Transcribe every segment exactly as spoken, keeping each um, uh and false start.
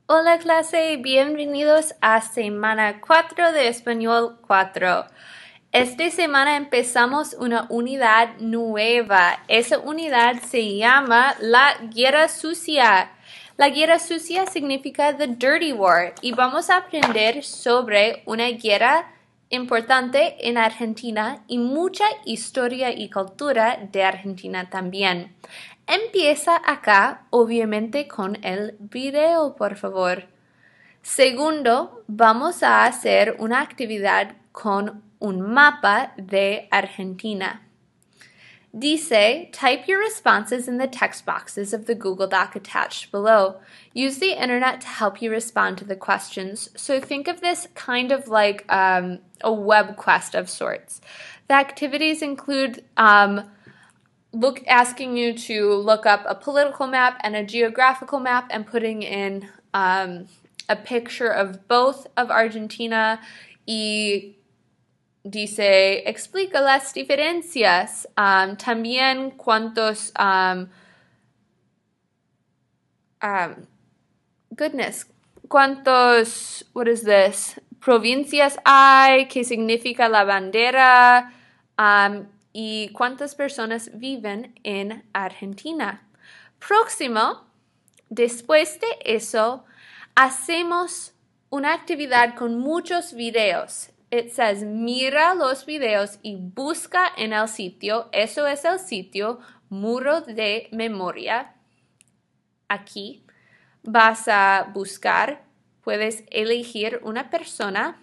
Hola clase, bienvenidos a semana cuatro de Español cuatro. Esta semana empezamos una unidad nueva. Esa unidad se llama la Guerra Sucia. La Guerra Sucia significa The Dirty War y vamos a aprender sobre una guerra importante en Argentina y mucha historia y cultura de Argentina también. Empieza acá, obviamente, con el video, por favor. Segundo, vamos a hacer una actividad con un mapa de Argentina. Dice, type your responses in the text boxes of the Google Doc attached below. Use the internet to help you respond to the questions. So think of this kind of like um, a web quest of sorts. The activities include um, look asking you to look up a political map and a geographical map and putting in um, a picture of both of Argentina y dice, explica las diferencias. Um, también cuántos, um, um, goodness, cuántos, what is this? Provincias hay, qué significa la bandera, um, y cuántas personas viven en Argentina. Próximo, después de eso, hacemos una actividad con muchos videos. It says, mira los videos y busca en el sitio. Eso es el sitio, muro de memoria. Aquí vas a buscar, puedes elegir una persona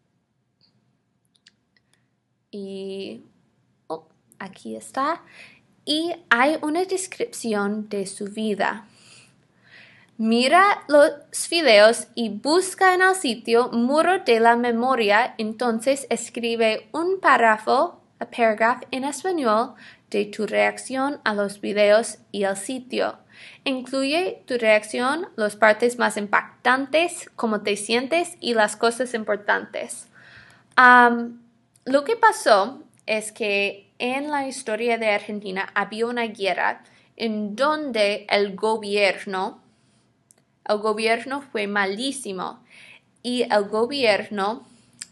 y oh, aquí está. Y hay una descripción de su vida. Mira los videos y busca en el sitio Muro de la Memoria, entonces escribe un párrafo, a paragraph en español, de tu reacción a los videos y el sitio. Incluye tu reacción, las partes más impactantes, cómo te sientes y las cosas importantes. Um, lo que pasó es que en la historia de Argentina había una guerra en donde el gobierno El gobierno fue malísimo y el gobierno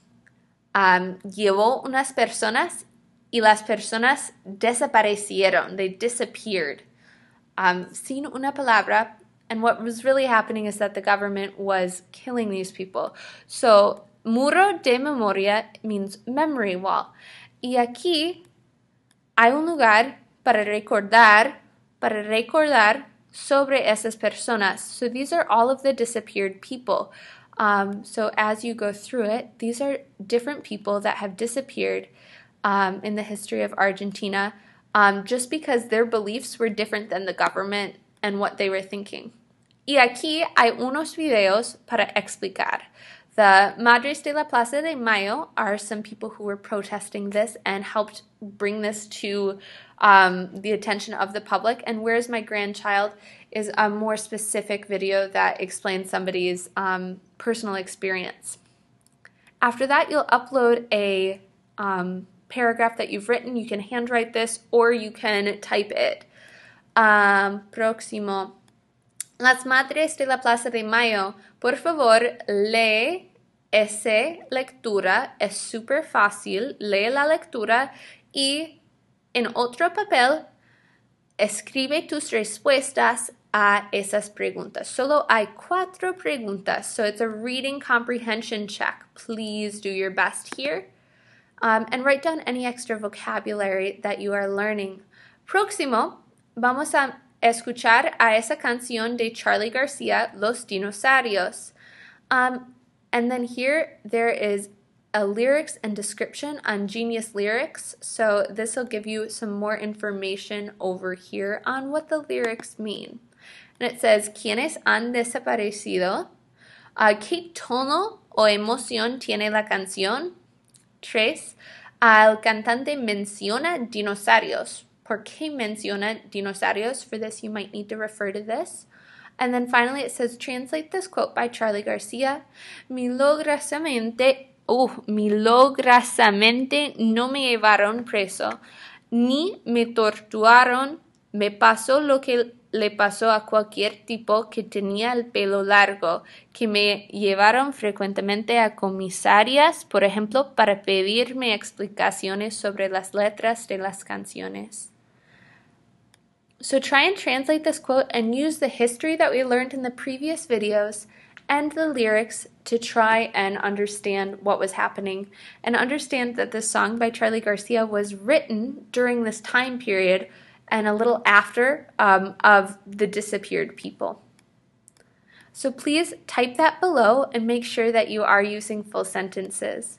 um, llevó unas personas y las personas desaparecieron. They disappeared um, sin una palabra. And what was really happening is that the government was killing these people. So, muro de memoria means memory wall. Y aquí hay un lugar para recordar, para recordar sobre esas personas. So these are all of the disappeared people. Um, so as you go through it, these are different people that have disappeared um, in the history of Argentina um, just because their beliefs were different than the government and what they were thinking. Y aquí hay unos videos para explicar. The Madres de la Plaza de Mayo are some people who were protesting this and helped bring this to um, the attention of the public. And Where's My Grandchild is a more specific video that explains somebody's um, personal experience. After that, you'll upload a um, paragraph that you've written. You can handwrite this or you can type it. Um, próximo. Las Madres de la Plaza de Mayo, por favor, lee esa lectura. Es súper fácil. Lee la lectura y en otro papel escribe tus respuestas a esas preguntas. Solo hay cuatro preguntas, so it's a reading comprehension check. Please do your best here. Um, and write down any extra vocabulary that you are learning. Próximo, vamos a escuchar a esa canción de Charly García, Los Dinosaurios. Um, and then here there is a lyrics and description on Genius Lyrics. So this will give you some more information over here on what the lyrics mean. And it says, ¿Quiénes han desaparecido? Uh, ¿Qué tono o emoción tiene la canción? Tres, el cantante menciona dinosaurios. ¿Por qué menciona dinosaurios? For this, you might need to refer to this. And then finally, it says, translate this quote by Charly García. Milagrosamente, oh, milagrosamente no me llevaron preso, ni me torturaron. Me pasó lo que le pasó a cualquier tipo que tenía el pelo largo, que me llevaron frecuentemente a comisarias, por ejemplo, para pedirme explicaciones sobre las letras de las canciones. So try and translate this quote and use the history that we learned in the previous videos and the lyrics to try and understand what was happening, and understand that this song by Charly Garcia was written during this time period and a little after um, of the disappeared people. So please type that below and make sure that you are using full sentences.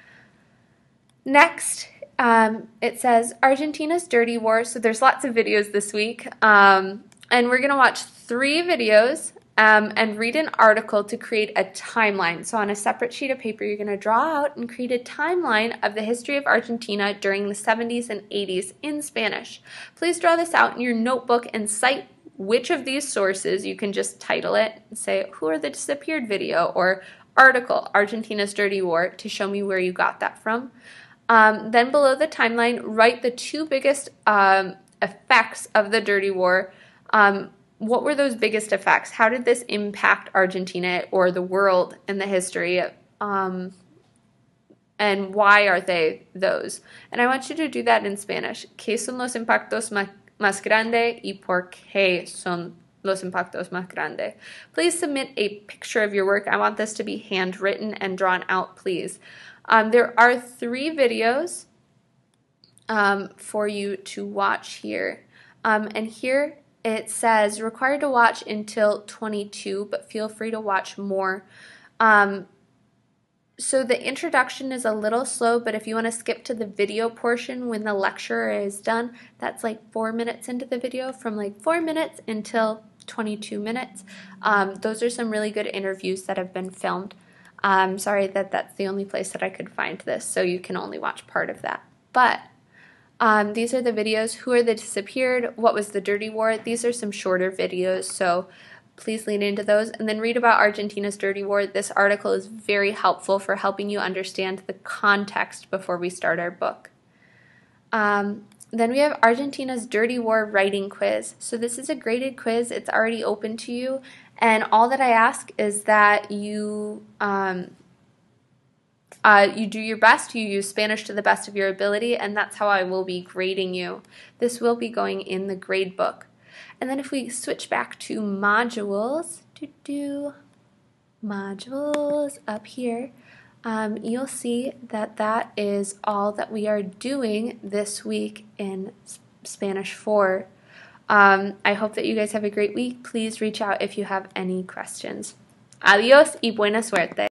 Next, um, it says Argentina's Dirty War. So there's lots of videos this week, um, and we're going to watch three videos um, and read an article to create a timeline. So on a separate sheet of paper, you're going to draw out and create a timeline of the history of Argentina during the seventies and eighties in Spanish. Please draw this out in your notebook and cite which of these sources. You can just title it and say, who are the disappeared video, or article, Argentina's Dirty War, to show me where you got that from. Um, then below the timeline, write the two biggest um, effects of the Dirty War. Um, what were those biggest effects? How did this impact Argentina or the world in the history? Um, and why are they those? And I want you to do that in Spanish. ¿Qué son los impactos más, más grandes y por qué son los impactos más grandes? Please submit a picture of your work. I want this to be handwritten and drawn out, please. Um, there are three videos um, for you to watch here. Um, and here it says required to watch until twenty-two, but feel free to watch more. Um, so the introduction is a little slow, but if you want to skip to the video portion when the lecture is done, that's like four minutes into the video, from like four minutes until twenty-two minutes. Um, those are some really good interviews that have been filmed. I'm sorry that that's the only place that I could find this, so you can only watch part of that. But um, these are the videos. Who are the disappeared? What was the Dirty War? These are some shorter videos, so please lean into those. And then read about Argentina's Dirty War. This article is very helpful for helping you understand the context before we start our book. Um, then we have Argentina's Dirty War writing quiz. So this is a graded quiz. It's already open to you. And all that I ask is that you um, uh, you do your best, you use Spanish to the best of your ability, and that's how I will be grading you. This will be going in the grade book. And then if we switch back to modules, do do modules up here, um, you'll see that that is all that we are doing this week in Spanish four. Um, I hope that you guys have a great week. Please reach out if you have any questions. Adiós y buena suerte.